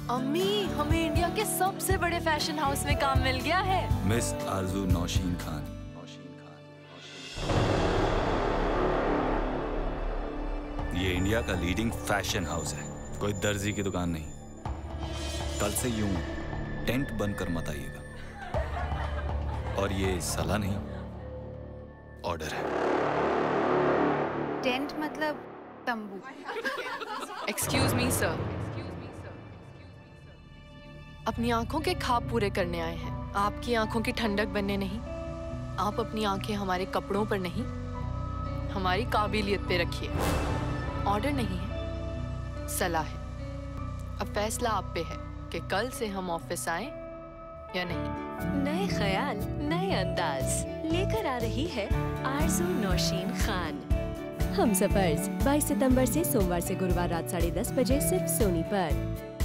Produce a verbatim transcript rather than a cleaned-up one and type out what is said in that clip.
अम्मी, हमें इंडिया के सबसे बड़े फैशन हाउस में काम मिल गया है। मिस आरजू नौशीन खान। ये इंडिया का लीडिंग फैशन हाउस है, कोई दर्जी की दुकान नहीं। कल से यूं टेंट बनकर मत आइएगा। और ये सलाह नहीं, ऑर्डर है। टेंट मतलब तंबू। एक्सक्यूज मी सर, अपनी आंखों के ख्वाब पूरे करने आए हैं, आपकी आंखों की ठंडक बनने नहीं। आप अपनी आंखें हमारे कपड़ों पर नहीं, हमारी काबिलियत पे रखिए। ऑर्डर नहीं है, सलाह है। अब फैसला आप पे है कि कल से हम ऑफिस आए या नहीं। नए ख्याल, नए अंदाज लेकर आ रही है आरजू नौशीन खान। हमसफर्स बाईस सितंबर से सोमवार से गुरुवार रात साढ़े दस बजे सिर्फ सोनी पर।